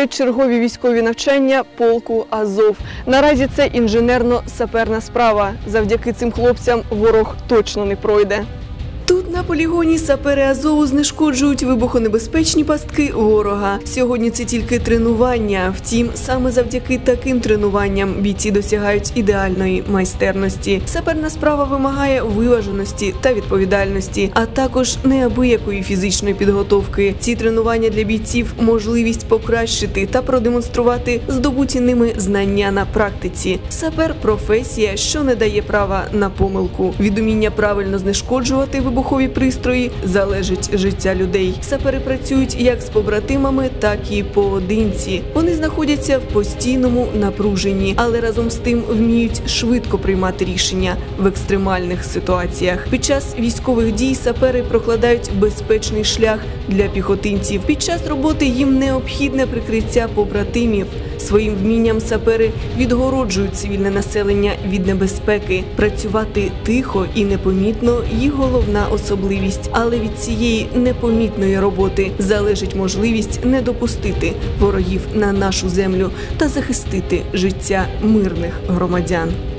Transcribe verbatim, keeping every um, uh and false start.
розпочинають чергові військові навчання полку «Азов». Наразі це інженерно-саперна справа. Завдяки цим хлопцям ворог точно не пройде. Тут на полігоні сапери «Азову» знешкоджують вибухонебезпечні пастки ворога. Сьогодні це тільки тренування. Втім, саме завдяки таким тренуванням бійці досягають ідеальної майстерності. Саперна справа вимагає виваженості та відповідальності, а також неабиякої фізичної підготовки. Ці тренування для бійців – можливість покращити та продемонструвати здобуті ними знання на практиці. Сапер – професія, що не дає права на помилку. Від уміння правильно знешкоджувати вибухонебезпечні вибухові пристрої залежить життя людей. Сапери працюють як з побратимами, так і поодинці. Вони знаходяться в постійному напруженні, але разом з тим вміють швидко приймати рішення в екстремальних ситуаціях. Під час військових дій сапери прокладають безпечний шлях для піхотинців. Під час роботи їм необхідне прикриття побратимів. Своїм вмінням сапери відгороджують цивільне населення від небезпеки. Працювати тихо і непомітно – їх головна особливість. Але від цієї непомітної роботи залежить можливість не допустити ворогів на нашу землю та захистити життя мирних громадян.